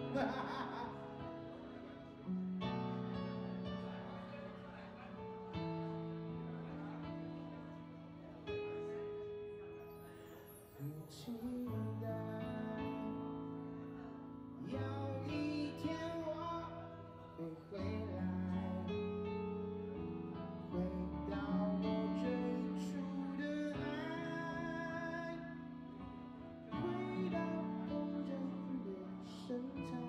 期待有一天我会回来，回到我最初的爱，回到动人的身材。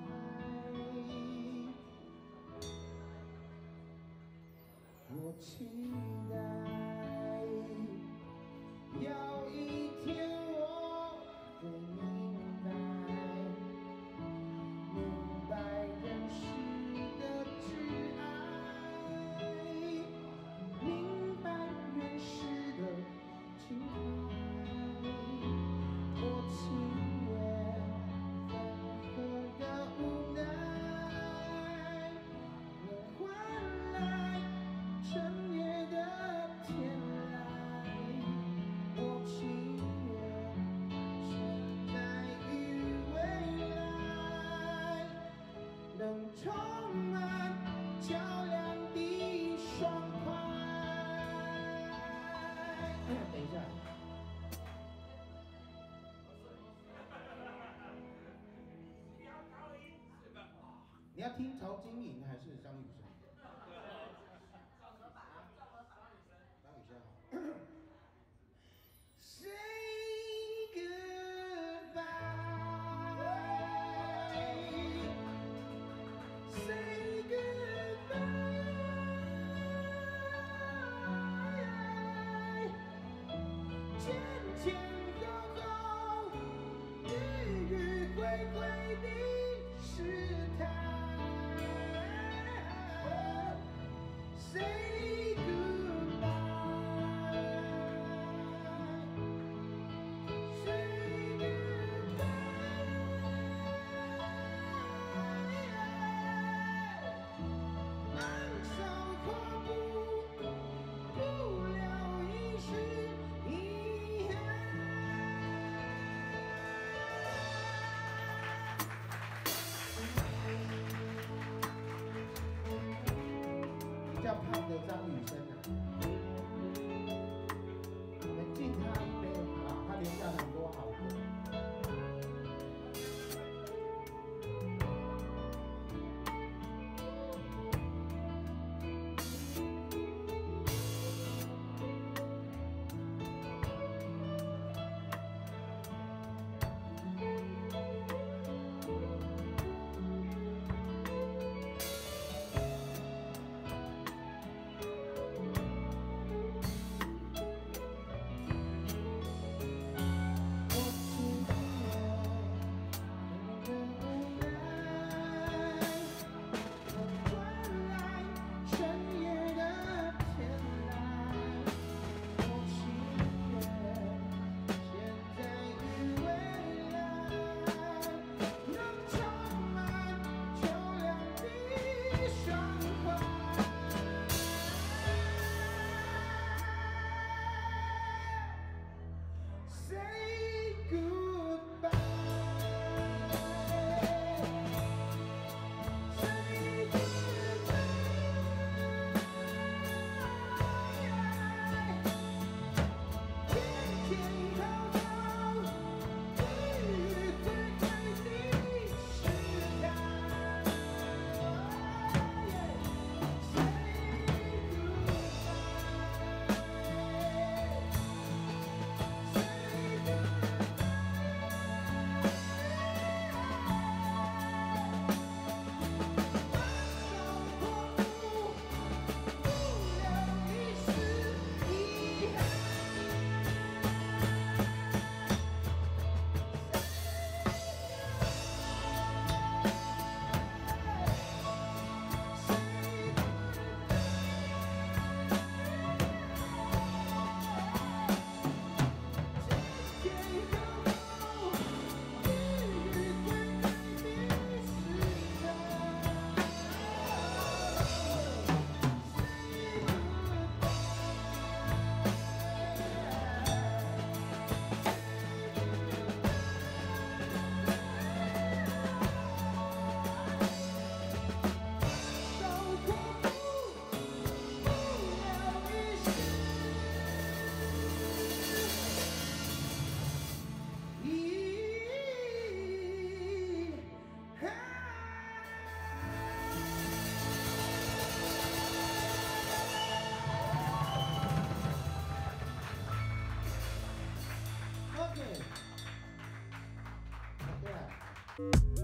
我期待有一天我会明白人世的挚爱，明白人世的情怀。我情愿任何的无奈，能换来整夜的天籁。我情愿现在与未来能充满较量的爽快。等一下，你要听曹晶莹还是张雨生？张雨生好。Say goodbye, say goodbye. 前前后后，迂迂回回的试探。Say goodbye, say goodbye. 难受或不了一时遗憾。比较胖的张雨生啊，我们敬他一杯啊，他留下很多好歌。 来。